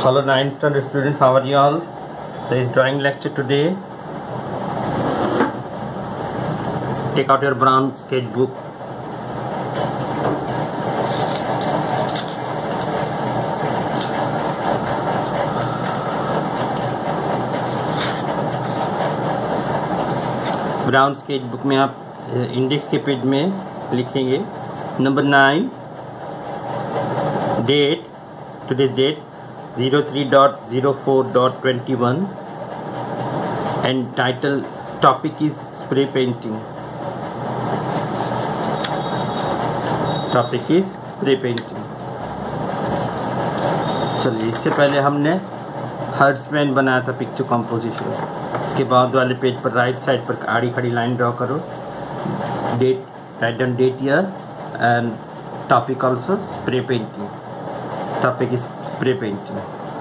Hello 9th standard students, how are you all? There is drawing lecture today. Take out your brown sketchbook. Brown sketchbook में आप index के page में लिखेंगे number 9, date, today's date 03.04.21 and title topic is spray painting. Topic is spray painting. चलिए, इससे पहले हमने herdsmen बनाया था पिक्चर कंपोजिशन. इसके बाद वाले पेज पर राइट साइड पर आड़ी खड़ी लाइन ड्रॉ करो. Date, right down date, year and topic also spray painting. Topic is spray painting.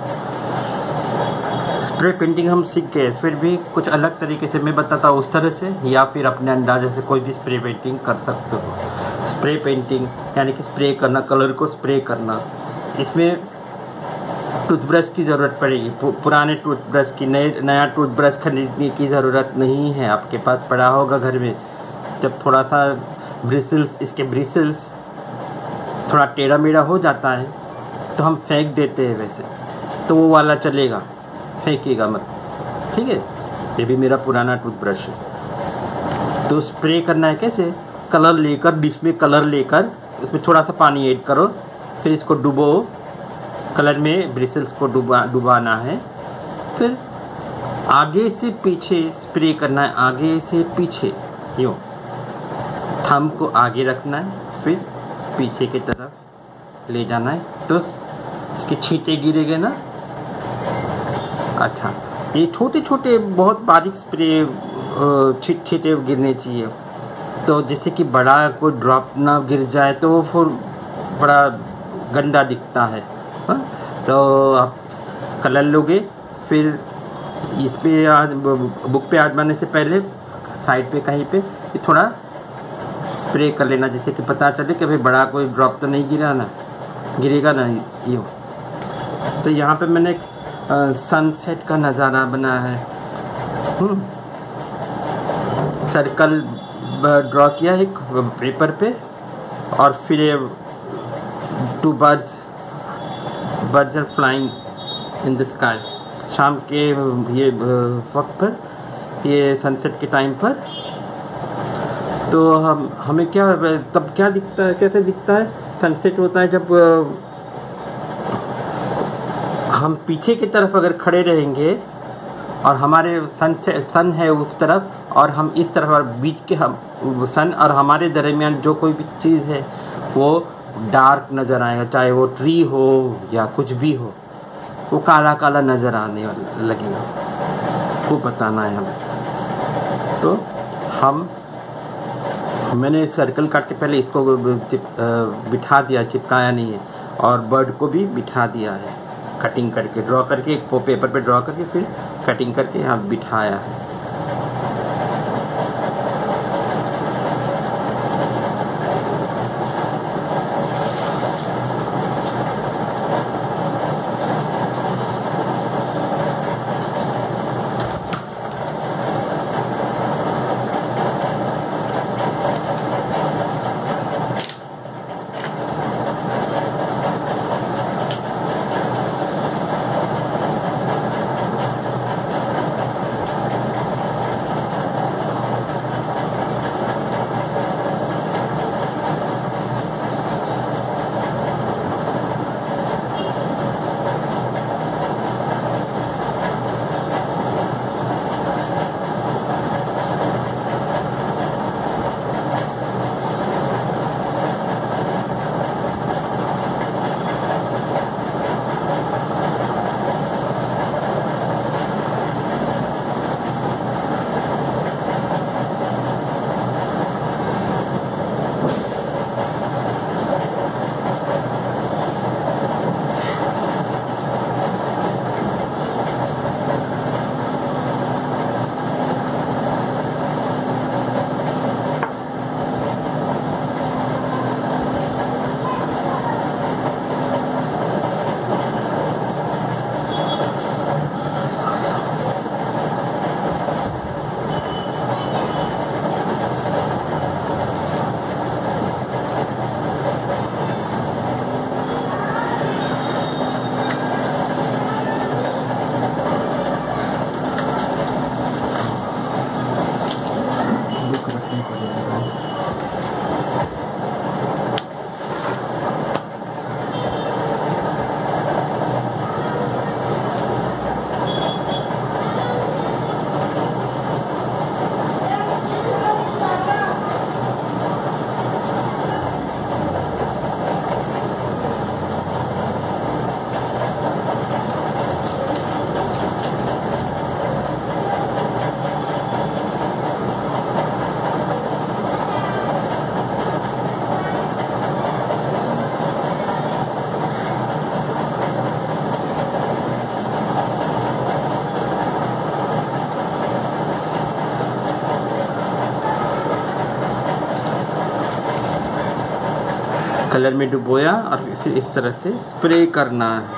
Spray painting हम सीख गए, फिर भी कुछ अलग तरीके से मैं बताता हूँ उस तरह से, या फिर अपने अंदाजे से कोई भी स्प्रे पेंटिंग कर सकते हो. स्प्रे पेंटिंग यानी कि स्प्रे करना, कलर को स्प्रे करना. इसमें टूथब्रश की ज़रूरत पड़ेगी. पुराने टूथब्रश की, नया टूथब्रश खरीदने की ज़रूरत नहीं है. आपके पास पड़ा होगा घर में. जब थोड़ा सा ब्रिसल्स, इसके ब्रिसल्स थोड़ा टेढ़ा मेढ़ा हो जाता है तो हम फेंक देते हैं, वैसे तो वो वाला चलेगा, फेंकिएगा मत. ठीक है, ये भी मेरा पुराना टूथब्रश है. तो स्प्रे करना है कैसे? कलर लेकर, डिश में कलर लेकर उसमें थोड़ा सा पानी ऐड करो, फिर इसको डुबो, कलर में ब्रिसल्स को डुबाना है. फिर आगे से पीछे स्प्रे करना है, आगे से पीछे, यूँ थंब को आगे रखना है, फिर पीछे की तरफ ले जाना है, तो इसके छींटे गिरेंगे ना. अच्छा, ये छोटे छोटे बहुत बारीक स्प्रे छींटे गिरने चाहिए, तो जिससे कि बड़ा कोई ड्रॉप ना गिर जाए तो वो फिर बड़ा गंदा दिखता है. हाँ? तो आप कलर लोगे, फिर इस पे बुक पे आजमाने से पहले साइड पे कहीं पे थोड़ा स्प्रे कर लेना, जिससे कि पता चले कि भाई बड़ा कोई ड्रॉप तो नहीं गिरेगा ना. ये तो यहाँ पे मैंने सनसेट का नज़ारा बनाया है. सर्कल ड्रॉ किया एक पेपर पे, और फिर two birds are flying in the sky. शाम के ये वक्त पर, ये सनसेट के टाइम पर, तो हमें क्या, तब क्या दिखता है, कैसे दिखता है? सनसेट होता है जब हम पीछे की तरफ अगर खड़े रहेंगे और हमारे सन है उस तरफ, और हम इस तरफ, और बीच के हम सन और हमारे दरमियान जो कोई भी चीज़ है वो डार्क नज़र आएगा. चाहे वो ट्री हो या कुछ भी हो, वो काला काला नज़र आने लगेगा. वो बताना है हमें. तो मैंने सर्कल काट के पहले इसको बिठा दिया, चिपकाया नहीं है, और बर्ड को भी बिठा दिया है, कटिंग करके, ड्रॉ करके, एक पेपर पे ड्रॉ करके फिर कटिंग करके यहाँ बिठाया है. कलर में डुबोया और फिर इस तरह से स्प्रे करना है।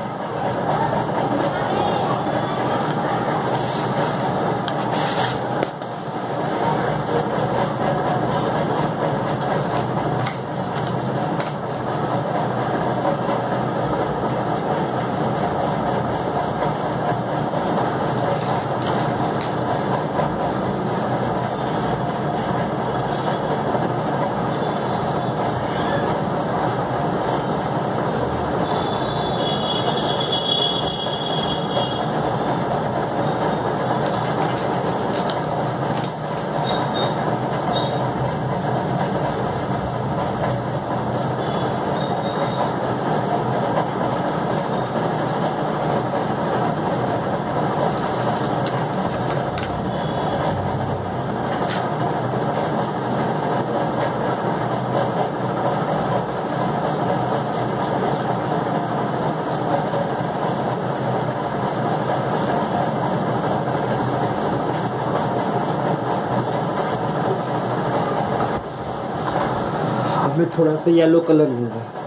में थोड़ा सा येलो कलर मिल रहा है।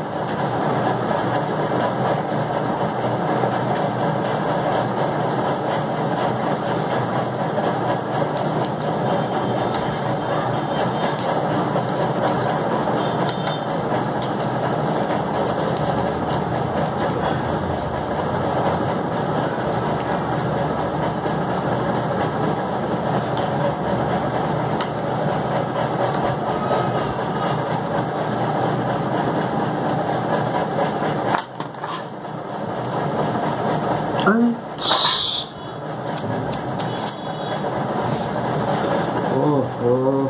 ओहो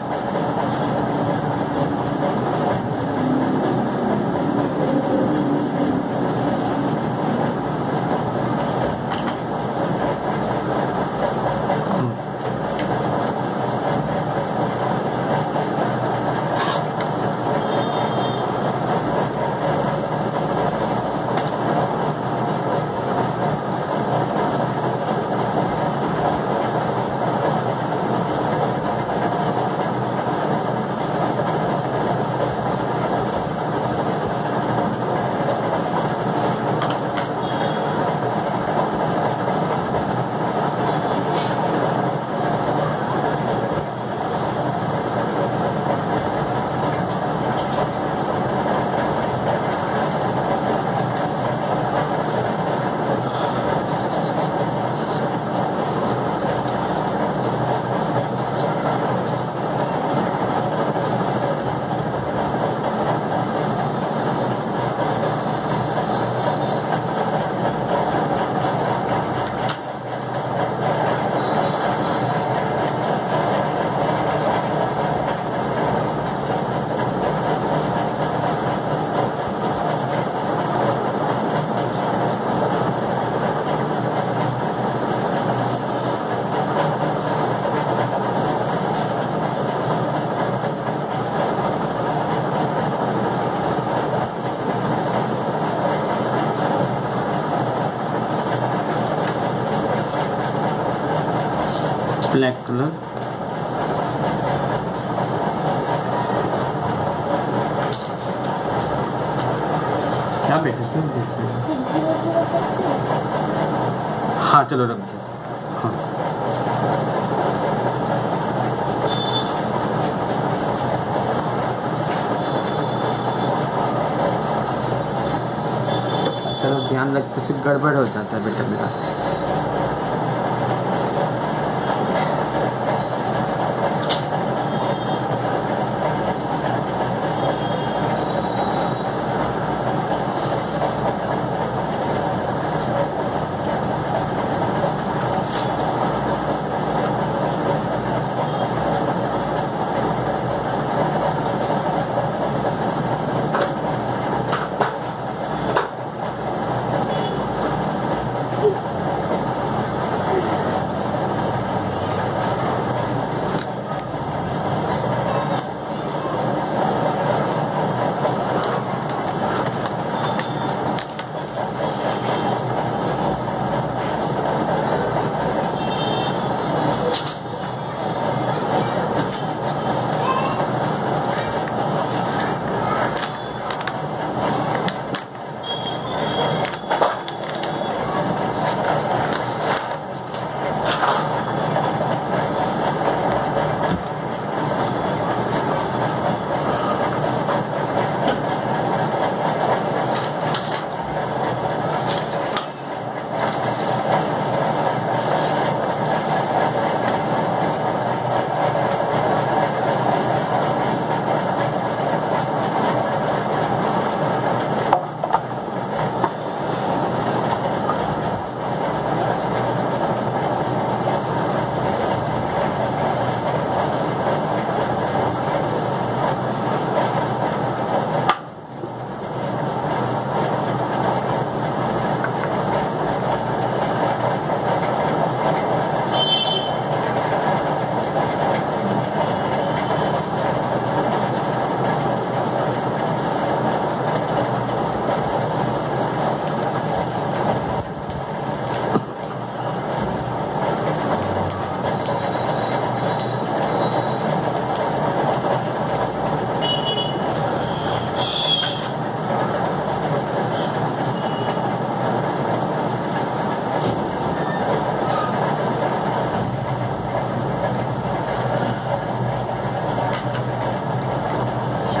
ब्लैक कलर क्या बेटे हाँ चलो रख दो। हाँ चलो ध्यान रख तो फिर गड़बड़ हो जाता है बेटा मेरा।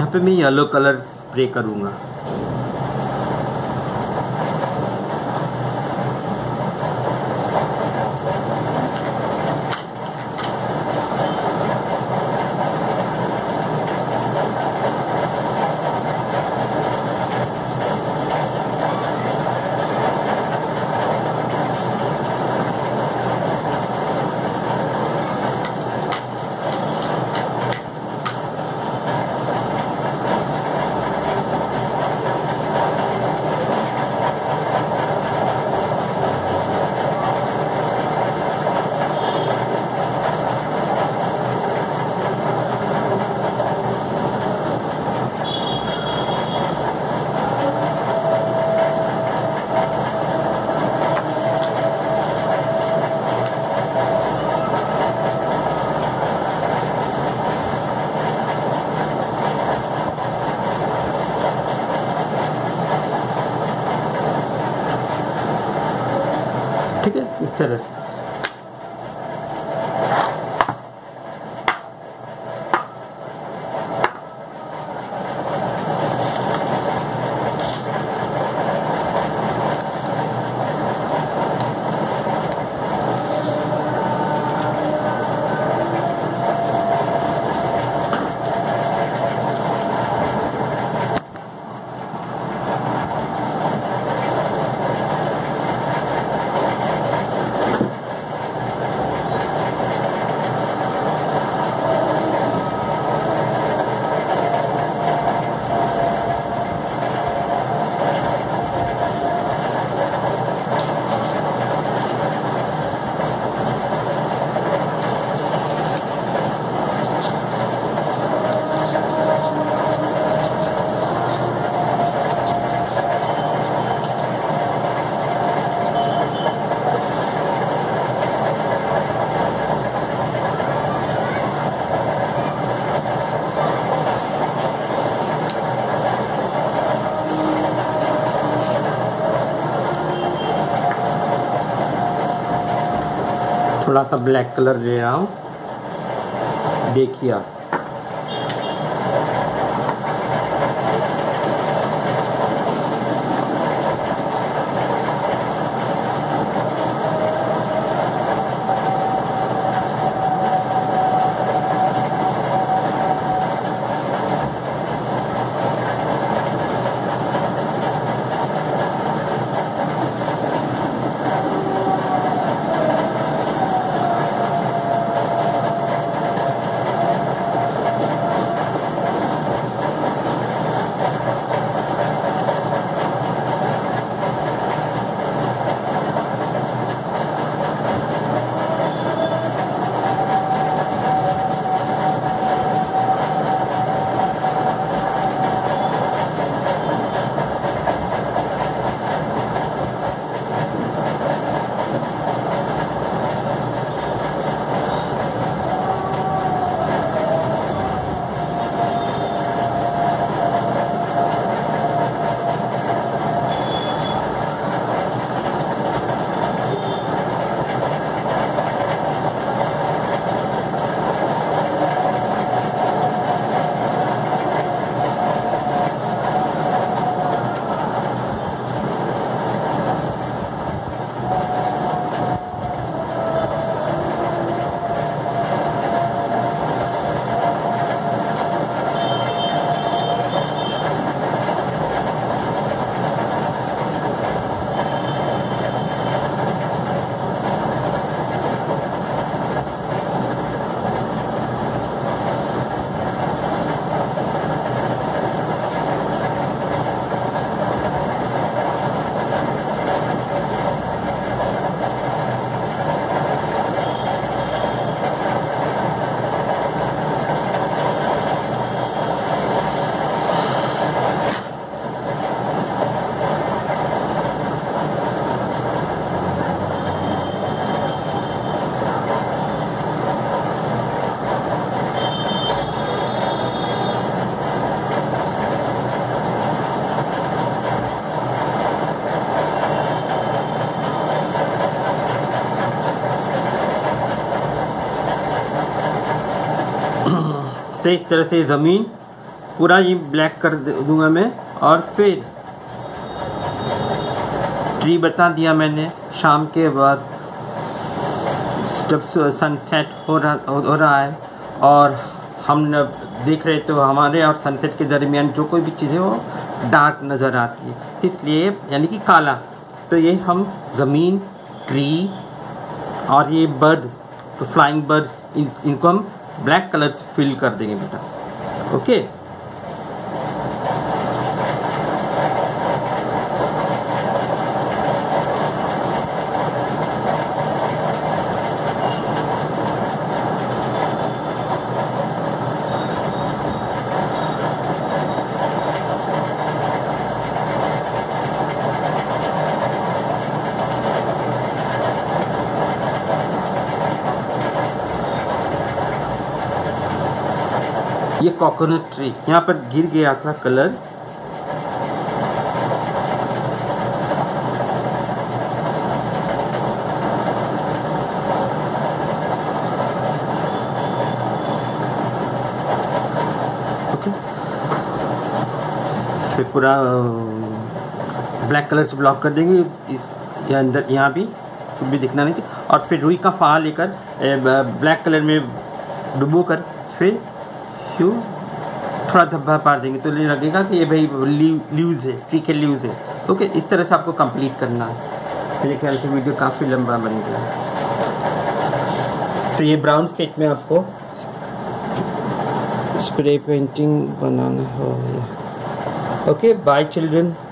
यहाँ पे मैं येलो कलर स्प्रे करूँगा। ठीक है, इस तरह से। थोड़ा सा ब्लैक कलर ले रहा हूँ, देखिए आप। तो इस तरह से ज़मीन पूरा ये ब्लैक कर दूंगा मैं। और फिर ट्री बता दिया मैंने, शाम के बाद जब सनसेट हो रहा है और हम देख रहे तो हमारे और सनसेट के दरमियान जो कोई भी चीज़ें वो डार्क नज़र आती है, इसलिए यानी कि काला। तो ये हम ज़मीन, ट्री और ये बर्ड, तो फ्लाइंग बर्ड, इनको हम ब्लैक कलर से फिल कर देंगे बेटा। ओके, ये कोकोनट ट्री यहाँ पर गिर गया था कलर। ओके, फिर पूरा ब्लैक कलर से ब्लॉक कर देंगे। ये अंदर यहाँ भी कुछ भी दिखना नहीं चाहिए। और फिर रुई का फाहा लेकर ब्लैक कलर में डुबो कर फिर क्यों थोड़ा धब्बा पार देंगे तो लगेगा कि ये भाई लीव्स है, ट्री के लीव्स है। ओके, इस तरह से आपको कंप्लीट करना है। मेरे ख्याल से वीडियो काफ़ी लंबा बन गया। तो ये ब्राउन स्केच में आपको स्प्रे पेंटिंग बनाना है। Okay, bye children.